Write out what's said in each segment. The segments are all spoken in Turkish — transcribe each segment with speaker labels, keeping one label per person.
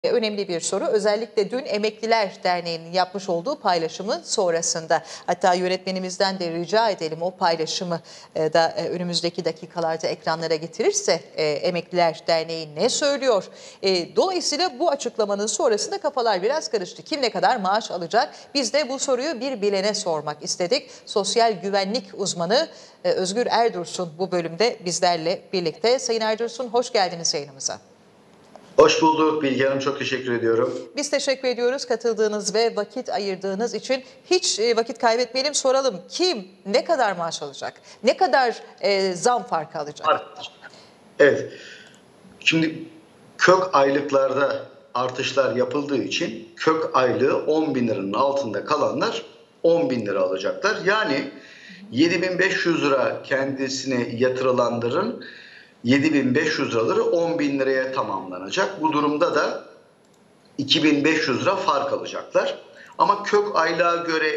Speaker 1: Önemli bir soru. Özellikle dün Emekliler Derneği'nin yapmış olduğu paylaşımın sonrasında. Hatta yönetmenimizden de rica edelim o paylaşımı da önümüzdeki dakikalarda ekranlara getirirse Emekliler Derneği ne söylüyor? Dolayısıyla bu açıklamanın sonrasında kafalar biraz karıştı. Kim ne kadar maaş alacak? Biz de bu soruyu bir bilene sormak istedik. Sosyal güvenlik uzmanı Özgür Erdursun bu bölümde bizlerle birlikte. Sayın Erdursun, hoş geldiniz yayınımıza.
Speaker 2: Hoş bulduk Bilge Hanım, çok teşekkür ediyorum.
Speaker 1: Biz teşekkür ediyoruz katıldığınız ve vakit ayırdığınız için. Hiç vakit kaybetmeyelim, soralım. Kim ne kadar maaş alacak? Ne kadar zam farkı alacak?
Speaker 2: Evet, şimdi kök aylıklarda artışlar yapıldığı için kök aylığı 10 bin liranın altında kalanlar 10 bin lira alacaklar. Yani 7.500 lira kendisine yatırılanların 7.500 liraları 10 bin liraya tamamlanacak. Bu durumda da 2.500 lira fark alacaklar. Ama kök aylığa göre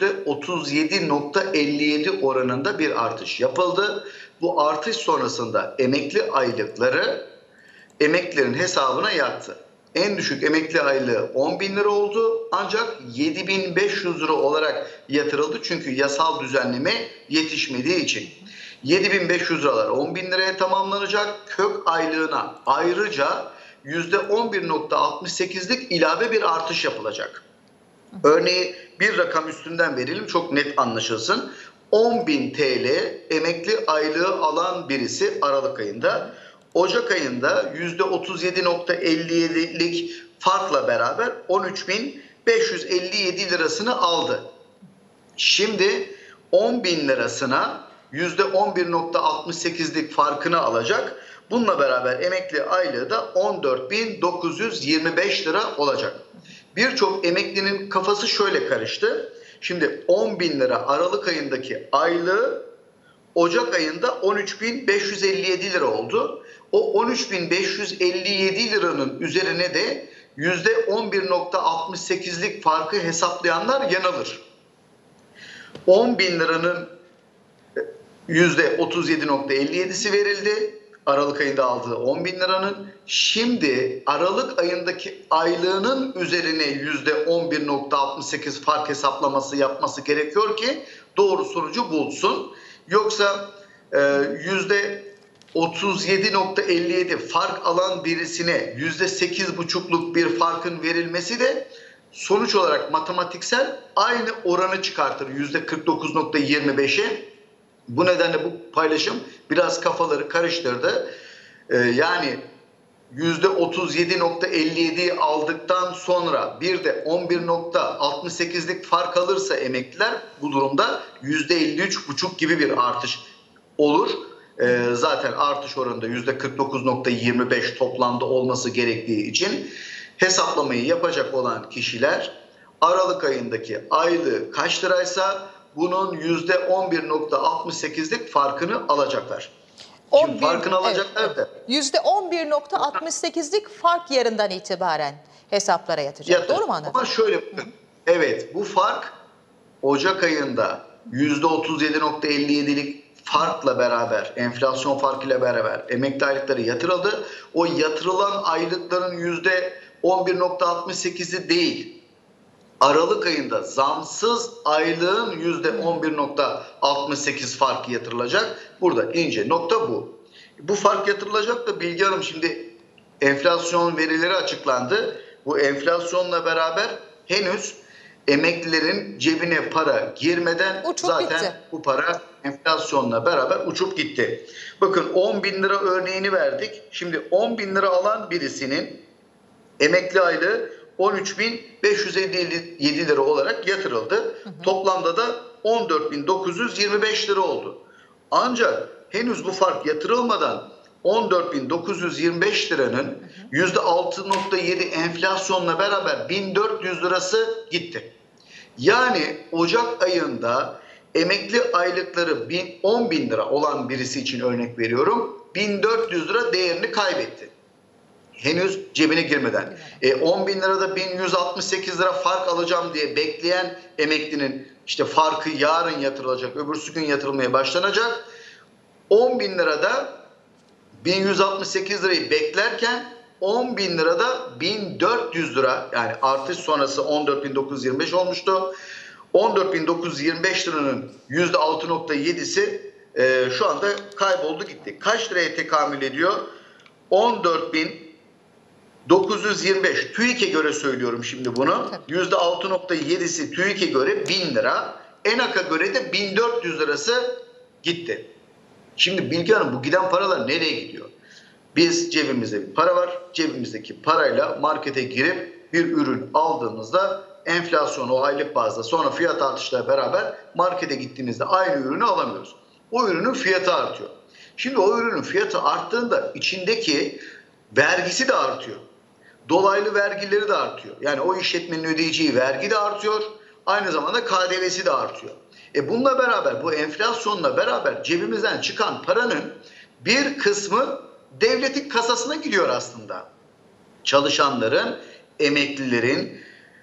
Speaker 2: %37.57 oranında bir artış yapıldı. Bu artış sonrasında emekli aylıkları emeklilerin hesabına yattı. En düşük emekli aylığı 10 bin lira oldu ancak 7.500 lira olarak yatırıldı. Çünkü yasal düzenleme yetişmediği için. 7.500 liralar 10 bin liraya tamamlanacak. Kök aylığına ayrıca %11.68'lik ilave bir artış yapılacak. Örneği bir rakam üstünden verelim, çok net anlaşılsın. 10.000 TL emekli aylığı alan birisi Aralık ayında, Ocak ayında %37.57'lik farkla beraber 13.557 lirasını aldı. Şimdi 10.000 lirasına %11.68'lik farkını alacak. Bununla beraber emekli aylığı da 14.925 lira olacak. Birçok emeklinin kafası şöyle karıştı. Şimdi 10 bin lira Aralık ayındaki aylığı Ocak ayında 13.557 lira oldu. O 13.557 liranın üzerine de %11.68'lik farkı hesaplayanlar yanılır. 10 bin liranın %37.57'si verildi. Aralık ayında aldığı 10 bin liranın. Şimdi Aralık ayındaki aylığının üzerine %11.68 fark hesaplaması yapması gerekiyor ki doğru sonucu bulsun. Yoksa %37.57 fark alan birisine %8,5'luk bir farkın verilmesi de sonuç olarak matematiksel aynı oranı çıkartır %49.25'e. Bu nedenle bu paylaşım biraz kafaları karıştırdı. Yani %37.57'yi aldıktan sonra bir de 11.68'lik fark alırsa emekliler bu durumda %53,5 gibi bir artış olur. Zaten artış oranında %49.25 toplamda olması gerektiği için hesaplamayı yapacak olan kişiler Aralık ayındaki aylığı kaç liraysa bunun %11.68'lik farkını alacaklar. Şimdi farkını alacaklar da.
Speaker 1: %11.68'lik fark yarından itibaren hesaplara yatacak. Doğru mu anladım?
Speaker 2: Ama şöyle, evet, bu fark Ocak ayında %37.57'lik farkla beraber, enflasyon farkıyla beraber emekli aylıkları yatırıldı. O yatırılan aylıkların %11.68'i değil. Aralık ayında zamsız aylığın %11.68 farkı yatırılacak. Burada ince nokta bu. Bu fark yatırılacak da Bilge Hanım, şimdi enflasyon verileri açıklandı. Bu enflasyonla beraber henüz emeklilerin cebine para girmeden zaten gitti. Bu para enflasyonla beraber uçup gitti. Bakın 10 bin lira örneğini verdik. Şimdi 10 bin lira alan birisinin emekli aylığı 13.557 lira olarak yatırıldı. Toplamda da 14.925 lira oldu. Ancak henüz bu fark yatırılmadan 14.925 liranın %6.7 enflasyonla beraber 1.400 lirası gitti. Yani Ocak ayında emekli aylıkları 10 bin lira olan birisi için örnek veriyorum, 1.400 lira değerini kaybetti. Henüz cebine girmeden. 10 bin lirada 1168 lira fark alacağım diye bekleyen emeklinin işte farkı yarın yatırılacak, öbürsü gün yatırılmaya başlanacak. 10 bin lirada 1168 lirayı beklerken 10 bin lirada 1400 lira, yani artış sonrası 14.925 olmuştu. 14.925 liranın %6.7'si şu anda kayboldu gitti. Kaç liraya tekamül ediyor? 14.925. TÜİK'e göre söylüyorum şimdi bunu. %6.7'si TÜİK'e göre 1000 lira. ENAK'a göre de 1400 lirası gitti. Şimdi Bilge Hanım, bu giden paralar nereye gidiyor? Biz, cebimizde bir para var. Cebimizdeki parayla markete girip bir ürün aldığımızda enflasyon o aylık bazda, sonra fiyat artışlarla beraber markete gittiğimizde aynı ürünü alamıyoruz. O ürünün fiyatı artıyor. Şimdi o ürünün fiyatı arttığında içindeki vergisi de artıyor. Dolaylı vergileri de artıyor. Yani o işletmenin ödeyeceği vergi de artıyor. Aynı zamanda KDV'si de artıyor. Bununla beraber, bu enflasyonla beraber cebimizden çıkan paranın bir kısmı devletin kasasına gidiyor aslında. Çalışanların, emeklilerin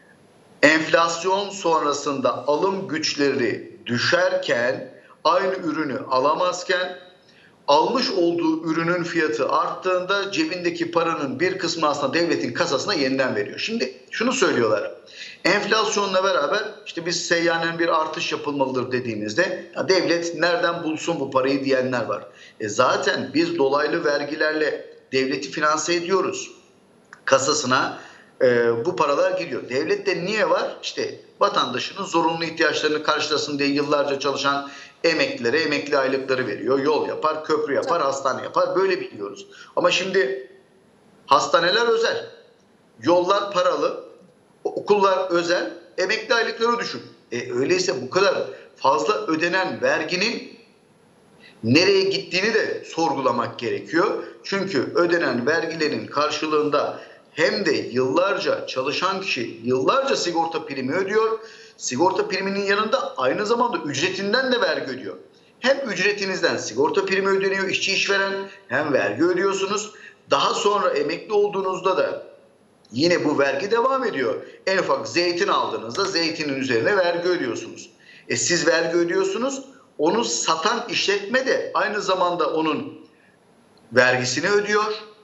Speaker 2: enflasyon sonrasında alım güçleri düşerken, aynı ürünü alamazken, almış olduğu ürünün fiyatı arttığında cebindeki paranın bir kısmı aslında devletin kasasına yeniden veriyor. Şimdi şunu söylüyorlar. Enflasyonla beraber işte biz seyyanen bir artış yapılmalıdır dediğimizde ya devlet nereden bulsun bu parayı diyenler var. Zaten biz dolaylı vergilerle devleti finanse ediyoruz. Kasasına bu paralar gidiyor. Devlette niye var? İşte vatandaşının zorunlu ihtiyaçlarını karşılasın diye yıllarca çalışan emeklilere emekli aylıkları veriyor. Yol yapar, köprü yapar, hastane yapar. Böyle biliyoruz. Ama şimdi hastaneler özel, yollar paralı, okullar özel, emekli aylıkları düşün. Öyleyse bu kadar fazla ödenen verginin nereye gittiğini de sorgulamak gerekiyor. Çünkü ödenen vergilerin karşılığında hem de yıllarca çalışan kişi yıllarca sigorta primi ödüyor. Sigorta priminin yanında aynı zamanda ücretinden de vergi ödüyor. Hem ücretinizden sigorta primi ödeniyor işçi işveren, hem vergi ödüyorsunuz. Daha sonra emekli olduğunuzda da yine bu vergi devam ediyor. En ufak zeytin aldığınızda zeytinin üzerine vergi ödüyorsunuz. Siz vergi ödüyorsunuz. Onu satan işletme de aynı zamanda onun vergisini ödüyor.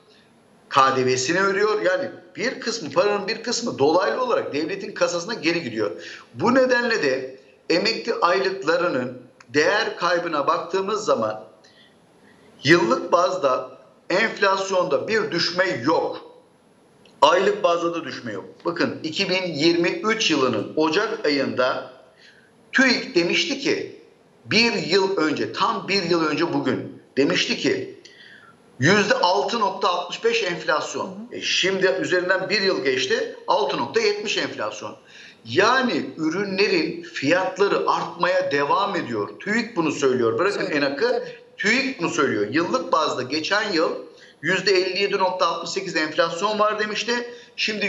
Speaker 2: KDV'sini ödüyor. Yani bir kısmı, paranın bir kısmı dolaylı olarak devletin kasasına geri gidiyor. Bu nedenle de emekli aylıklarının değer kaybına baktığımız zaman yıllık bazda enflasyonda bir düşme yok. Aylık bazda da düşme yok. Bakın 2023 yılının Ocak ayında TÜİK demişti ki bir yıl önce, tam bir yıl önce bugün demişti ki %6.65 enflasyon. Şimdi üzerinden bir yıl geçti, 6.70 enflasyon. Yani ürünlerin fiyatları artmaya devam ediyor. TÜİK bunu söylüyor. Bırakın ENAK'ı, TÜİK bunu söylüyor. Yıllık bazda geçen yıl %57.68 enflasyon var demişti. Şimdi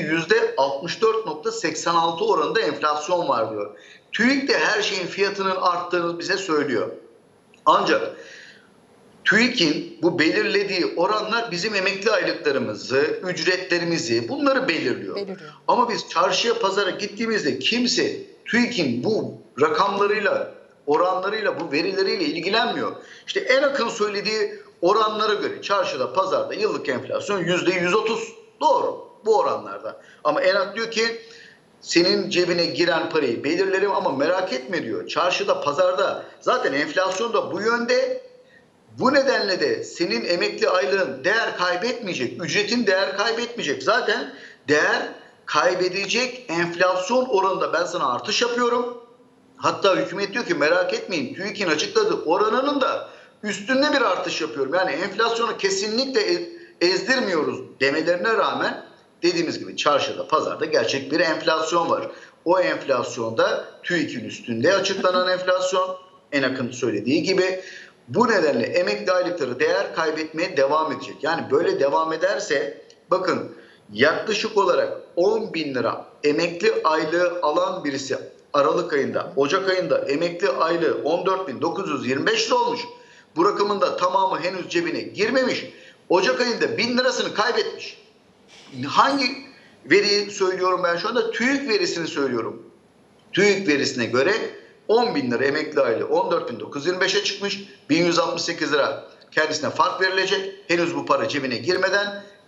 Speaker 2: %64.86 oranında enflasyon var diyor. TÜİK de her şeyin fiyatının arttığını bize söylüyor. Ancak TÜİK'in bu belirlediği oranlar bizim emekli aylıklarımızı, ücretlerimizi, bunları belirliyor. Ama biz çarşıya, pazara gittiğimizde kimse TÜİK'in bu rakamlarıyla, oranlarıyla, bu verileriyle ilgilenmiyor. İşte ENAK'ın söylediği oranlara göre çarşıda, pazarda yıllık enflasyon %130. Doğru, bu oranlarda. Ama ENAK diyor ki senin cebine giren parayı belirlerim ama merak etme diyor. Çarşıda, pazarda zaten enflasyon da bu yönde. Bu nedenle de senin emekli aylığın değer kaybetmeyecek, ücretin değer kaybetmeyecek. Zaten değer kaybedecek enflasyon oranında ben sana artış yapıyorum. Hatta hükümet diyor ki merak etmeyin, TÜİK'in açıkladığı oranının da üstünde bir artış yapıyorum. Yani enflasyonu kesinlikle ezdirmiyoruz demelerine rağmen dediğimiz gibi çarşıda, pazarda gerçek bir enflasyon var. O enflasyonda TÜİK'in üstünde açıklanan enflasyon, ENAK'ın söylediği gibi. Bu nedenle emekli aylıkları değer kaybetmeye devam edecek. Yani böyle devam ederse bakın yaklaşık olarak 10 bin lira emekli aylığı alan birisi Aralık ayında, Ocak ayında emekli aylığı 14.925 lira olmuş. Bu rakamın da tamamı henüz cebine girmemiş. Ocak ayında 1000 lirasını kaybetmiş. Hangi veriyi söylüyorum ben şu anda? TÜİK verisini söylüyorum. TÜİK verisine göre 10 bin lira emekli aylığı 14.925'e çıkmış. 1168 lira kendisine fark verilecek. Henüz bu para cebine girmeden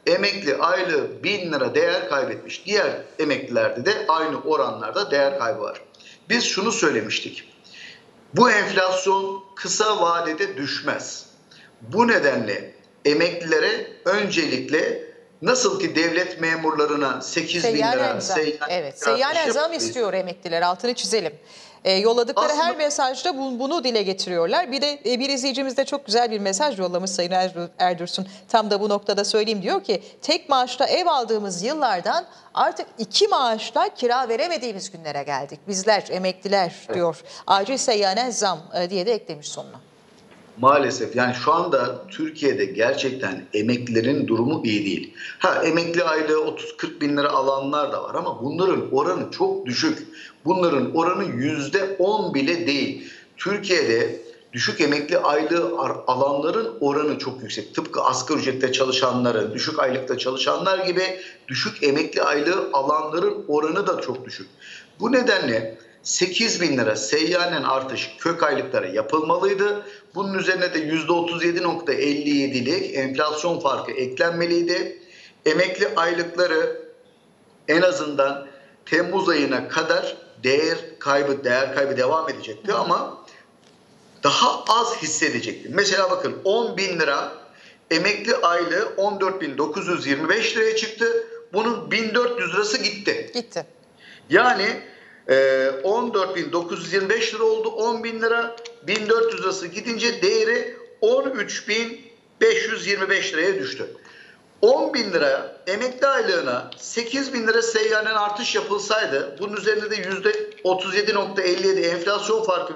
Speaker 2: emekli aylığı 1000 lira değer kaybetmiş. Diğer emeklilerde de aynı oranlarda değer kaybı var. Biz şunu söylemiştik. Bu enflasyon kısa vadede düşmez. Bu nedenle emeklilere öncelikle nasıl ki devlet memurlarına 8 bin lira
Speaker 1: seyyanen zam istiyor emekliler, altını çizelim. Yolladıkları
Speaker 2: Aslında,
Speaker 1: her mesajda bunu dile getiriyorlar. Bir de bir izleyicimiz de çok güzel bir mesaj yollamış Sayın Erdursun. Tam da bu noktada söyleyeyim, diyor ki tek maaşla ev aldığımız yıllardan artık 2 maaşla kira veremediğimiz günlere geldik. Bizler emekliler diyor. Acil seyyanen zam diye de eklemiş sonuna.
Speaker 2: maalesef yani şu anda Türkiye'de gerçekten emeklilerin durumu iyi değil. Emekli aylığı 30-40 bin lira alanlar da var ama bunların oranı çok düşük. Bunların oranı %10 bile değil. Türkiye'de düşük emekli aylığı alanların oranı çok yüksek. Tıpkı asgari ücrette çalışanların, düşük aylıkta çalışanlar gibi düşük emekli aylığı alanların oranı da çok düşük. Bu nedenle 8 bin lira seyyanen artış kök aylıklara yapılmalıydı. Bunun üzerine de %37.57'lik enflasyon farkı eklenmeliydi. Emekli aylıkları en azından Temmuz ayına kadar değer kaybı devam edecekti ama daha az hissedecekti. Mesela bakın 10 bin lira emekli aylığı 14.925 liraya çıktı. Bunun 1.400 lirası gitti. Yani 14.925 lira oldu, 10 bin lira, 1.400 lirası gidince değeri 13.525 liraya düştü. 10 bin lira emekli aylığına 8 bin lira seyyanen artış yapılsaydı, bunun üzerinde de %37.57 enflasyon farkı